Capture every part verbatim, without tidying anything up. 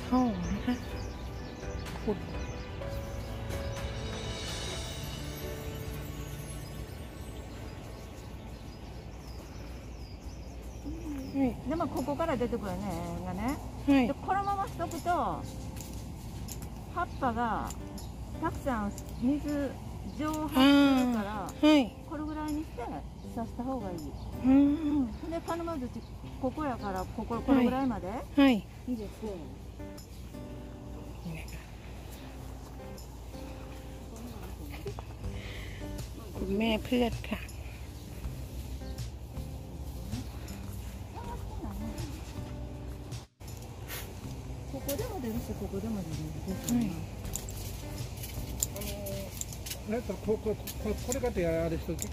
ท่อนะคะขุดでもここから出てくるねがね、でこのまましとくと葉っぱがたくさん水蒸発するから、これぐらいにして刺した方がいい。うん、で鹿沼土ここやからこここれぐらいまで入れて、 คุณแม่เพื่อนค่ะここでも出るし、ここでも出るですね。 あのなんかここここれかってあれしとき。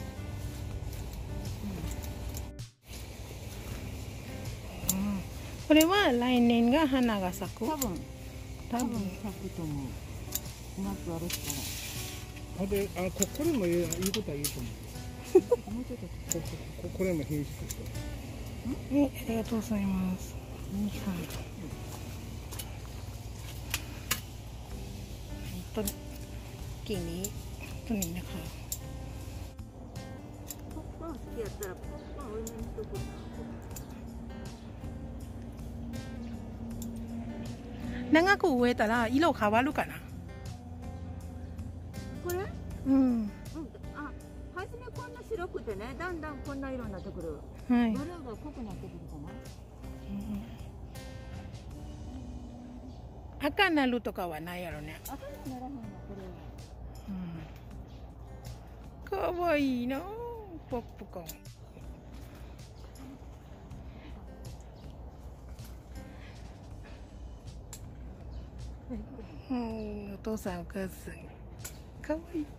これは来年が花が咲く。 多分多分咲くと思う。うまくあれしたら。 あであここれもいいことはいいと思う。もうちょっとこここれも品質と。 はい、ありがとうございます。นี่ค่ะต้นกิ่งนี้ต้นนี้นะคะポップン好きやったらポップン多めにしとく。 長く植えたら色変わるかな。 これ？ うん。うん。 あ、初めこんな白くてね、だんだんこんな色になってくる。 はい。 ブルーが濃くなってくるかな。 うん、赤なるとかはないやろね。 赤にならへんのこれは。うん。かわいいな、ポップコーン。うん、お父さんお母さんかわいい。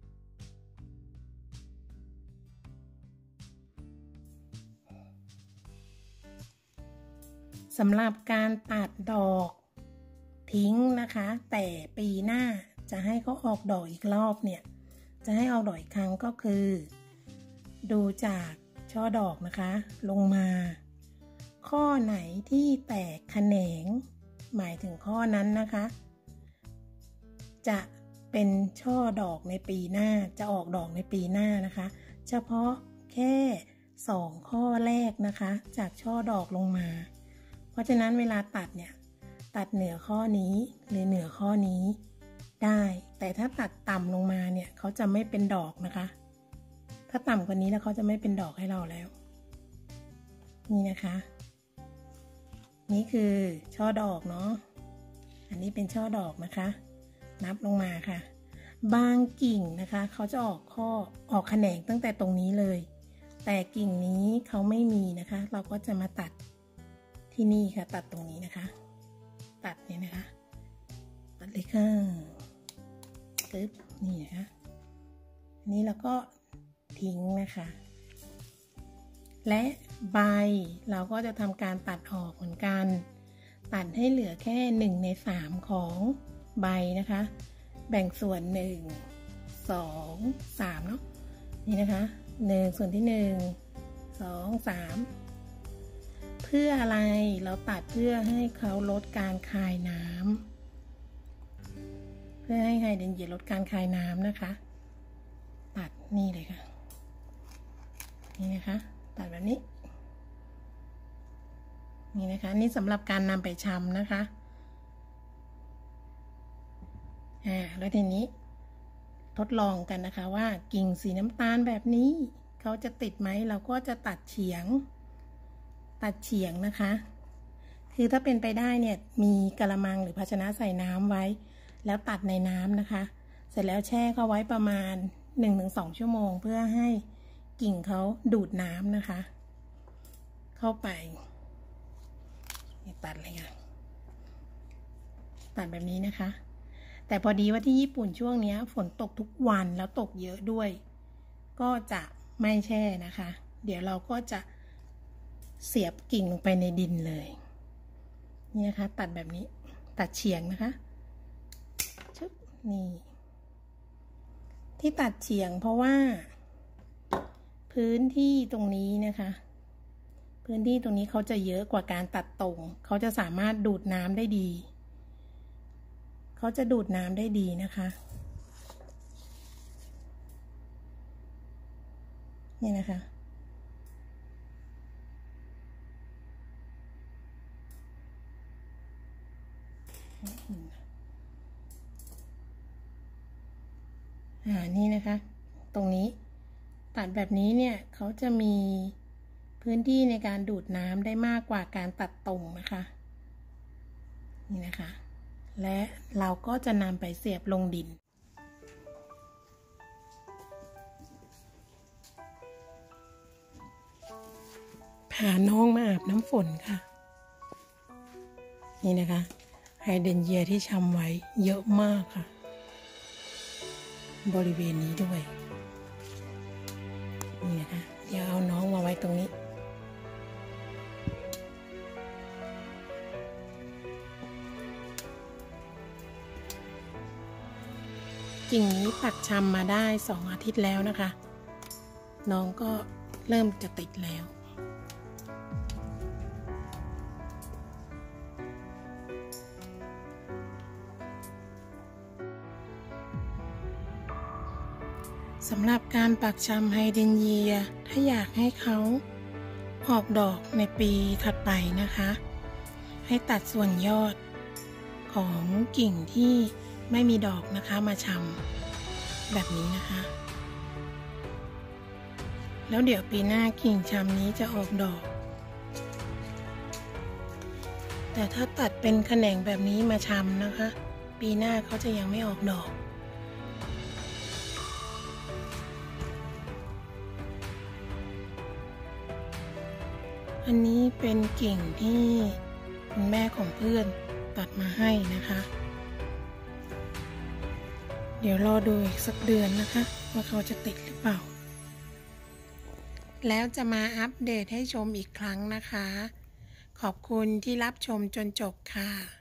สำหรับการตัดดอกทิ้งนะคะแต่ปีหน้าจะให้เขาออกดอกอีกรอบเนี่ยจะให้ออกดอกอีกครั้งก็คือดูจากช่อดอกนะคะลงมาข้อไหนที่แตกแขนงหมายถึงข้อนั้นนะคะจะเป็นช่อดอกในปีหน้าจะออกดอกในปีหน้านะคะเฉพาะแค่สองข้อแรกนะคะจากช่อดอกลงมาเพราะฉะนั้นเวลาตัดเนี่ยตัดเหนือข้อนี้หรือเหนือข้อนี้ได้แต่ถ้าตัดต่ำลงมาเนี่ยเขาจะไม่เป็นดอกนะคะถ้าต่ำกว่านี้แล้วเขาจะไม่เป็นดอกให้เราแล้วนี่นะคะนี่คือช่อดอกเนาะอันนี้เป็นช่อดอกนะคะนับลงมาค่ะบางกิ่งนะคะเขาจะออกข้อออกแขนงตั้งแต่ตรงนี้เลยแต่กิ่งนี้เขาไม่มีนะคะเราก็จะมาตัดที่นี่ค่ะตัดตรงนี้นะคะตัดเนี่ยนะคะตัดเลยค่ะปึ๊บนี่นะคะอันนี้เราก็ทิ้งนะคะและใบเราก็จะทำการตัดออกเหมือนกันตัดให้เหลือแค่หนึ่งในสามของใบนะคะแบ่งส่วนหนึ่งสองสามเนาะนี่นะคะหนึ่งส่วนที่หนึ่งสองสามเพื่ออะไรเราตัดเพื่อให้เขาลดการคายน้ำเพื่อให้ไฮเดรนเยียลดการคายน้ำนะคะตัดนี่เลยค่ะนี่นะคะตัดแบบนี้นี่นะคะนี่สำหรับการนำไปชำนะคะอ่าแล้วทีนี้ทดลองกันนะคะว่ากิ่งสีน้ำตาลแบบนี้เขาจะติดไหมเราก็จะตัดเฉียงตัดเฉียงนะคะคือถ้าเป็นไปได้เนี่ยมีกระมังหรือภาชนะใส่น้ำไว้แล้วตัดในน้ำนะคะเสร็จแล้วแช่เขาไว้ประมาณ หนึ่งถึงสอง ชั่วโมงเพื่อให้กิ่งเขาดูดน้ำนะคะเข้าไปตัดเลยค่ะตัดแบบนี้นะคะแต่พอดีว่าที่ญี่ปุ่นช่วงนี้ฝนตกทุกวันแล้วตกเยอะด้วยก็จะไม่แช่นะคะเดี๋ยวเราก็จะเสียบกิ่งลงไปในดินเลยนี่นะคะตัดแบบนี้ตัดเฉียงนะคะชึบนี่ที่ตัดเฉียงเพราะว่าพื้นที่ตรงนี้นะคะพื้นที่ตรงนี้เขาจะเยอะกว่าการตัดตรงเขาจะสามารถดูดน้ำได้ดีเขาจะดูดน้ำได้ดีนะคะนี่นะคะอ่านี่นะคะตรงนี้ตัดแบบนี้เนี่ยเขาจะมีพื้นที่ในการดูดน้ำได้มากกว่าการตัดตรงนะคะนี่นะคะและเราก็จะนำไปเสียบลงดินพาน้องมาอาบน้ำฝนค่ะนี่นะคะไฮเดรนเยียที่ชำไว้เยอะมากค่ะบริเวณนี้ด้วยนี่นะคะเดี๋ยวเอาน้องมาไว้ตรงนี้กิ่งนี้ปักชำมาได้สองอาทิตย์แล้วนะคะน้องก็เริ่มจะติดแล้วสำหรับการปักชำไฮเดรนเยียถ้าอยากให้เขาออกดอกในปีถัดไปนะคะให้ตัดส่วนยอดของกิ่งที่ไม่มีดอกนะคะมาชำแบบนี้นะคะแล้วเดี๋ยวปีหน้ากิ่งชำนี้จะออกดอกแต่ถ้าตัดเป็นแขนงแบบนี้มาชำนะคะปีหน้าเขาจะยังไม่ออกดอกอันนี้เป็นกิ่งที่คุณแม่ของเพื่อนตัดมาให้นะคะเดี๋ยวรอดูอีกสักเดือนนะคะว่าเขาจะติดหรือเปล่าแล้วจะมาอัปเดตให้ชมอีกครั้งนะคะขอบคุณที่รับชมจนจบค่ะ